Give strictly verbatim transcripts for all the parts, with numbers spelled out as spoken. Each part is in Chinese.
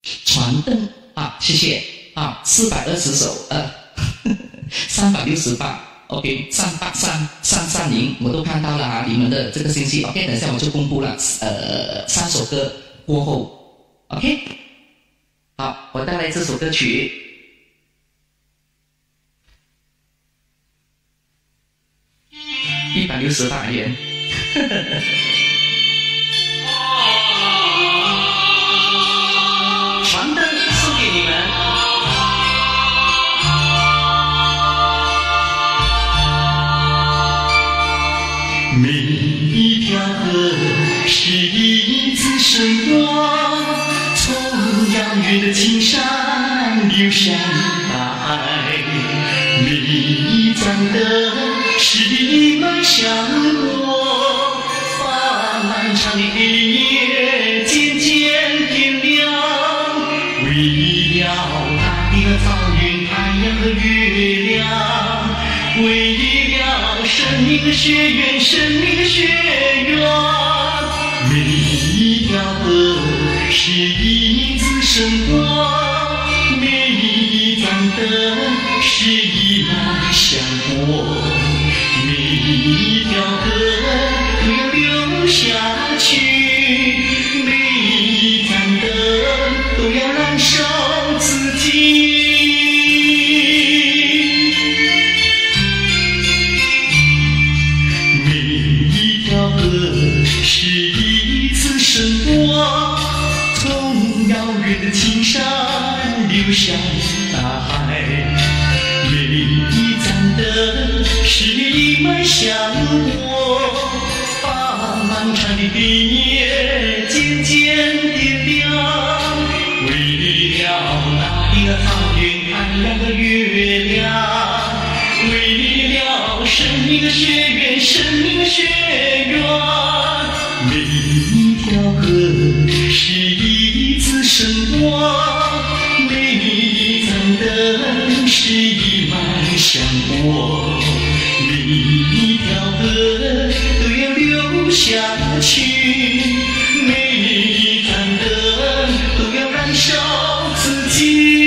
传灯啊，谢谢啊，四百二十首，呃，三百六十八 ，OK， 三八三三三零，我都看到了啊，你们的这个信息 ，OK， 等一下我就公布了，呃，三首歌过后 ，OK， 好，我带来这首歌曲，一百六十八元。传灯送给你们。 每一条河是一次神光，从遥远的青山流向大海。每一盏灯是一脉香火，把漫长的黑夜渐渐点亮。为了大地和草原，太阳和月亮，为了生命的血缘，生命的血缘。每一条河是一次神光，每一盏灯是一脉香火，每一条河都要流下去，每一盏灯都要燃烧自己。每一条河是一次神光，从遥远的青山流向大海。每一盏灯是一脉香火，把漫长的黑夜渐渐点亮。为了大地和草原，太阳和月亮，为了生命的血缘，生命的血缘。每一条河是一次神光，每一盏灯是一脉香火，每一条河都要流下去，每一盏灯都要燃烧自己。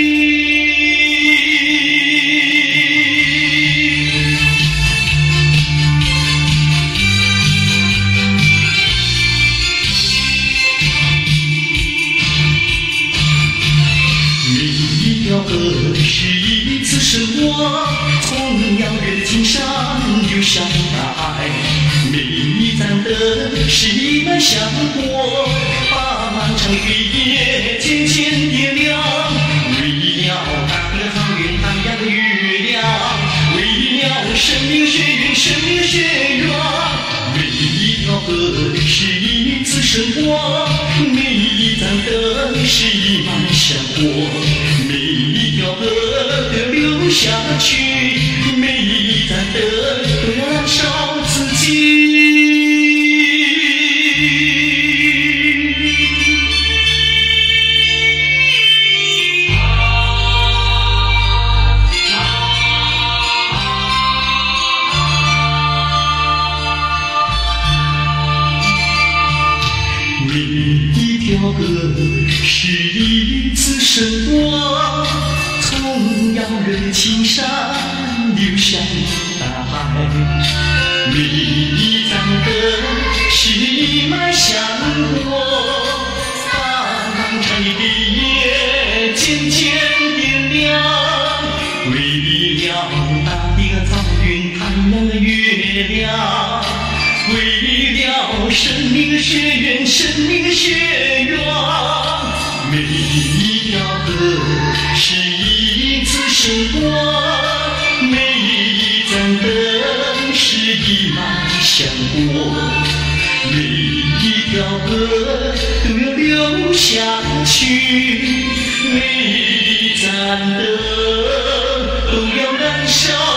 每一条河是一次神光，从遥远的青山流向大海。每一盏灯是一脉香火，把漫长的黑夜渐渐点亮。为了大地和草原，太阳和月亮，为了生命的血缘，生命的血缘。每一条河是一次神光，每一盏灯是一脉香火，每一条河都要流下去，每一盏灯都要燃烧自己。每一条河是一次神光，从遥远的青山流向大海。每一盏灯是一脉香火，把漫长的黑夜渐渐点亮。为了大地和草原，太阳和月亮，为了生命的血缘，生命的血缘。每一条河是一次神光，每一盏灯是一脉香火，每一条河都要流下去，每一盏灯都要燃烧